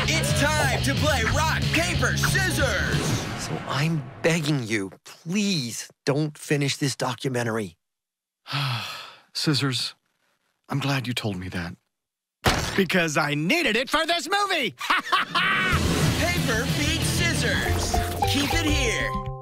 It's time to play rock, paper, scissors! So I'm begging you, please don't finish this documentary. Scissors, I'm glad you told me that. Because I needed it for this movie! Paper beats scissors. Keep it here.